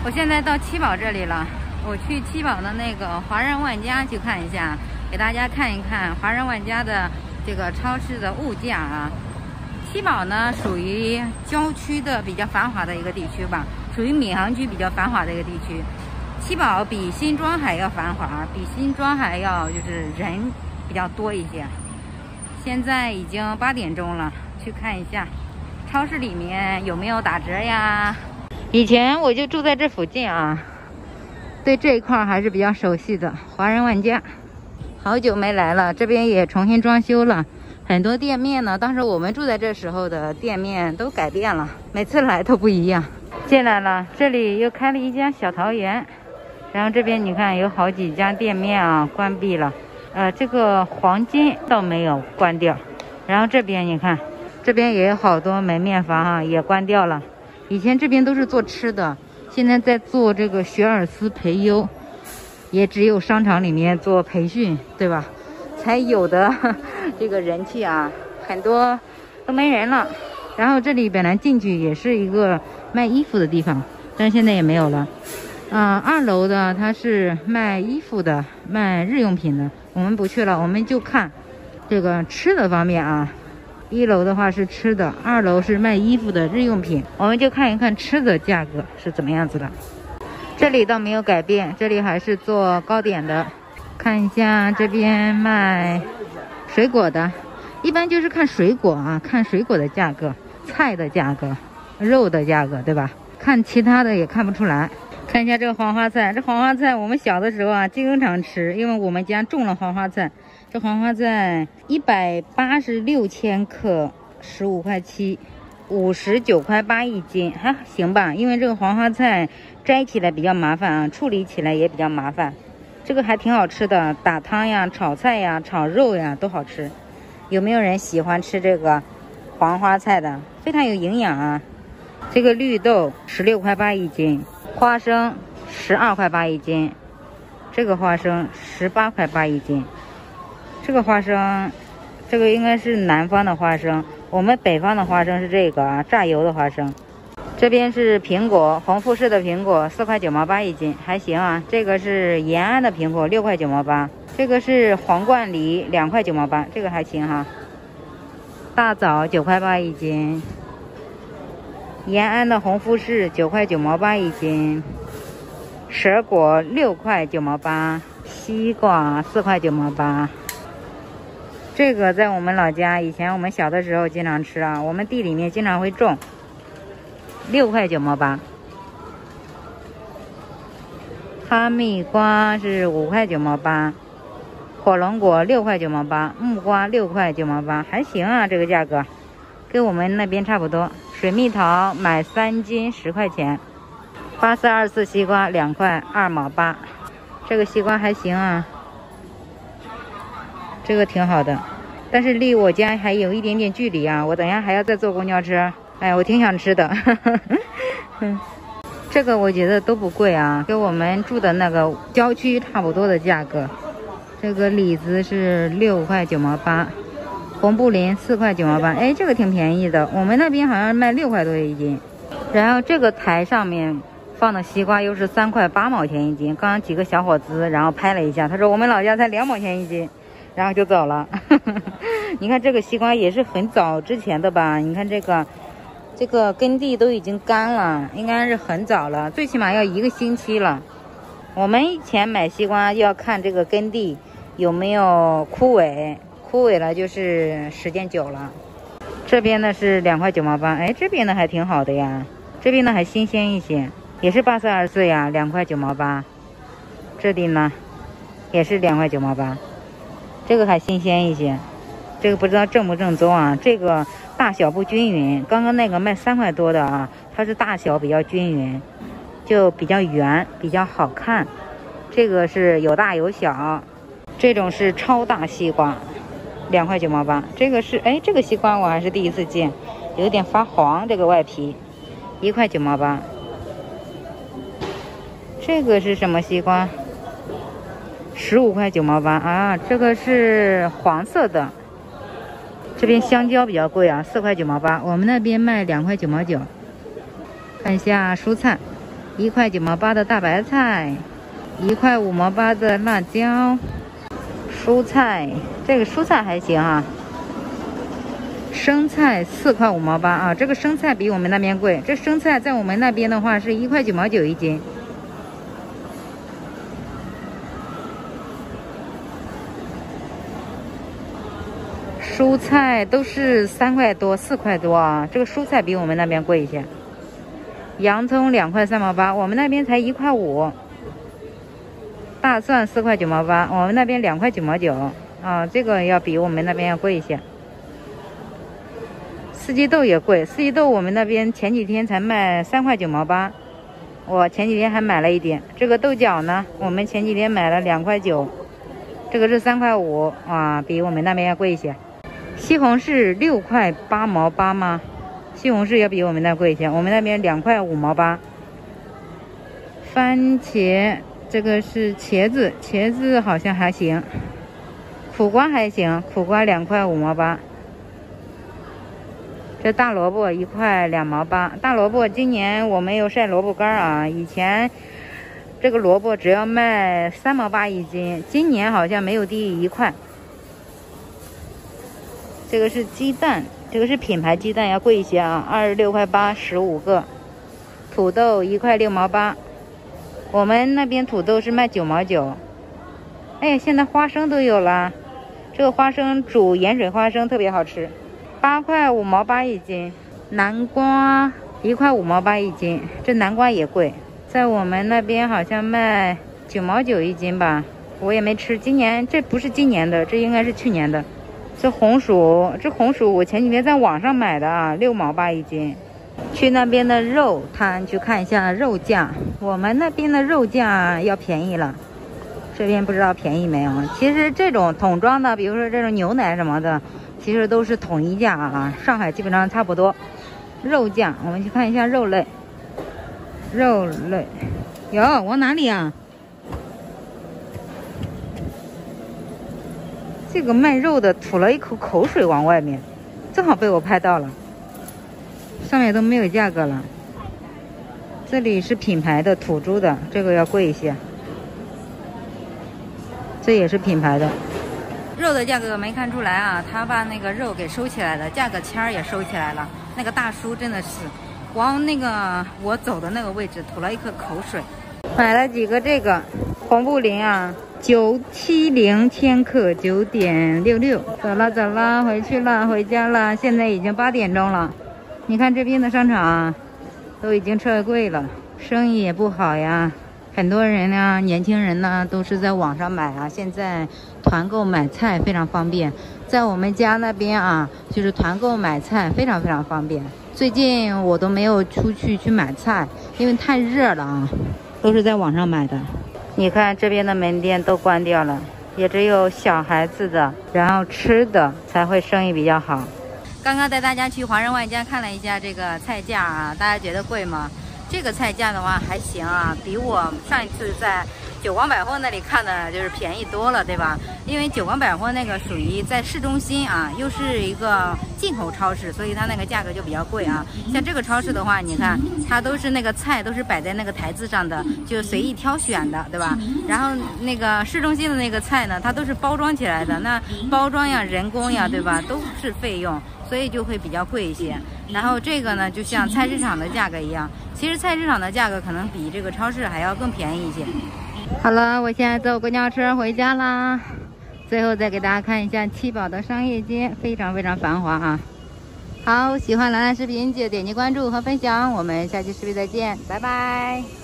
我现在到七宝这里了，我去七宝的那个华人万家去看一下，给大家看一看华人万家的这个超市的物价啊。七宝呢属于郊区的比较繁华的一个地区吧，属于闵行区比较繁华的一个地区。七宝比新庄还要繁华，比新庄还要就是人比较多一些。现在已经8点钟了，去看一下超市里面有没有打折呀。以前我就住在这附近啊，对这一块还是比较熟悉的。华人万家，好久没来了，这边也重新装修了，很多店面呢，当时我们住在这时候的店面都改变了，每次来都不一样。进来了，这里又开了一家小桃园，然后这边你看有好几家店面啊关闭了，这个黄金倒没有关掉，然后这边你看，这边也有好多门面房啊也关掉了。以前这边都是做吃的，现在在做这个学而思培优，也只有商场里面做培训，对吧？才有的这个人气啊，很多都没人了。然后这里本来进去也是一个卖衣服的地方，但是现在也没有了。2楼的它是卖衣服的，卖日用品的，我们不去了，我们就看这个吃的方面啊。1楼的话是吃的，2楼是卖衣服的日用品，我们就看一看吃的价格是怎么样子的。这里倒没有改变，这里还是做糕点的。看一下这边卖水果的，一般就是看水果啊，看水果的价格，菜的价格，肉的价格，对吧？看其他的也看不出来。看一下这个黄花菜，这黄花菜我们小的时候啊经常吃，因为我们家种了黄花菜。这黄花菜186千克，15块7，59块8一斤，还行吧。因为这个黄花菜摘起来比较麻烦啊，处理起来也比较麻烦。这个还挺好吃的，打汤呀、炒菜呀、炒肉呀都好吃。有没有人喜欢吃这个黄花菜的？非常有营养啊。这个绿豆16块8一斤，花生12块8一斤，这个花生18块8一斤。这个花生，这个应该是南方的花生，我们北方的花生是这个啊，榨油的花生。这边是苹果，红富士的苹果4块9毛8一斤，还行啊。这个是延安的苹果6块9毛8，这个是皇冠梨2块9毛8，这个还行哈。大枣9块8一斤，延安的红富士9块9毛8一斤，蛇果6块9毛8，西瓜4块9毛8。这个在我们老家，以前我们小的时候经常吃啊，我们地里面经常会种，6块9毛8。哈密瓜是5块9毛8，火龙果6块9毛8，木瓜6块9毛8，还行啊，这个价格跟我们那边差不多。水蜜桃买3斤10块钱，巴斯24西瓜2块2毛8，这个西瓜还行啊。这个挺好的，但是离我家还有一点点距离啊，我等一下还要再坐公交车。哎，我挺想吃的。这个我觉得都不贵啊，跟我们住的那个郊区差不多的价格。这个李子是6块9毛8，红布林4块9毛8，哎，这个挺便宜的，我们那边好像卖6块多一斤。然后这个台上面放的西瓜又是3块8毛钱一斤，刚刚几个小伙子然后拍了一下，他说我们老家才2毛钱一斤。然后就走了。你看这个西瓜也是很早之前的吧，你看这个根蒂都已经干了，应该是很早了，最起码要1个星期了。我们以前买西瓜要看这个根蒂有没有枯萎，枯萎了就是时间久了。这边呢是2块9毛8，哎，这边呢还挺好的呀，这边呢还新鲜一些，也是巴斯24呀，2块9毛8。这里呢也是2块9毛8，这个还新鲜一些，这个不知道正不正宗啊，这个大小不均匀。刚刚那个卖3块多的啊，它是大小比较均匀，就比较圆，比较好看。这个是有大有小，这种是超大西瓜，2块9毛8。这个是，哎，这个西瓜我还是第一次见，有点发黄，这个外皮，1块9毛8。这个是什么西瓜？15块9毛8啊，这个是黄色的。这边香蕉比较贵啊，4块9毛8，我们那边卖2块9毛9。看一下蔬菜， 1块9毛8的大白菜，1块5毛8的辣椒。蔬菜，这个蔬菜还行啊。生菜4块5毛8啊，这个生菜比我们那边贵。这生菜在我们那边的话是1块9毛9一斤。蔬菜都是3块多、4块多啊，这个蔬菜比我们那边贵一些。洋葱2块3毛8，我们那边才1块5。大蒜4块9毛8，我们那边2块9毛9啊，这个要比我们那边要贵一些。四季豆也贵，四季豆我们那边前几天才卖3块9毛8，我前几天还买了一点。这个豆角呢，我们前几天买了2块9，这个是3块5啊，比我们那边要贵一些。西红柿6块8毛8吗？西红柿要比我们那贵一些，我们那边2块5毛8。番茄，这个是茄子，茄子好像还行。苦瓜还行，苦瓜2块5毛8。这大萝卜1块2毛8，大萝卜今年我没有晒萝卜干啊，以前这个萝卜只要卖3毛8一斤，今年好像没有低于1块。这个是鸡蛋，这个是品牌鸡蛋，要贵一些啊，26块8 15个。土豆1块6毛8，我们那边土豆是卖9毛9。哎呀，现在花生都有了，这个花生煮盐水花生特别好吃。8块5毛8一斤。南瓜1块5毛8一斤，这南瓜也贵，在我们那边好像卖9毛9一斤吧，我也没吃。今年这不是今年的，这应该是去年的。这红薯，我前几天在网上买的啊，6毛8一斤。去那边的肉摊去看一下肉价，我们那边的肉价要便宜了，这边不知道便宜没有。其实这种桶装的，比如说这种牛奶什么的，其实都是统一价啊，上海基本上差不多。肉价，我们去看一下肉类。肉类，有往哪里啊？这个卖肉的吐了一口口水往外面，正好被我拍到了。上面都没有价格了。这里是品牌的土猪的，这个要贵一些。这也是品牌的。肉的价格没看出来啊，他把那个肉给收起来了，价格签也收起来了。那个大叔真的是往那个我走的那个位置吐了一口口水。买了几个这个红布林啊，970千克9.66。走了，回去了，回家了。现在已经8点钟了。你看这边的商场啊，都已经撤柜了，生意也不好呀。很多人呢，年轻人呢，都是在网上买啊。现在团购买菜非常方便，在我们家那边啊，就是团购买菜非常方便。最近我都没有出去买菜，因为太热了啊，都是在网上买的。你看这边的门店都关掉了，也只有小孩子的，然后吃的才会生意比较好。刚刚带大家去华人万家看了一下这个菜价啊，大家觉得贵吗？这个菜价的话还行啊，比我上一次在九光百货那里看的就是便宜多了，对吧？因为九光百货那个属于在市中心啊，又是一个进口超市，所以它那个价格就比较贵啊。像这个超市的话，你看它都是那个菜都是摆在那个台子上的，就随意挑选的，对吧？然后那个市中心的那个菜呢，它都是包装起来的，那包装呀、人工呀，对吧，都是费用，所以就会比较贵一些。然后这个呢，就像菜市场的价格一样，其实菜市场的价格可能比这个超市还要更便宜一些。好了，我现在坐公交车回家啦。最后再给大家看一下七宝的商业街，非常繁华啊。好，喜欢兰兰视频记得点击关注和分享，我们下期视频再见，拜拜。